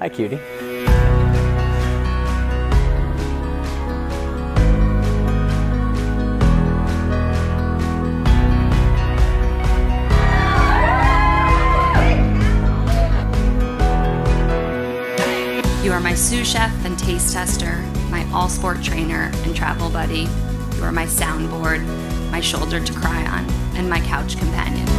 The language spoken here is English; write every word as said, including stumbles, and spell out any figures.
Hi, cutie. You are my sous chef and taste tester, my all-sport trainer and travel buddy. You are my soundboard, my shoulder to cry on, and my couch companion.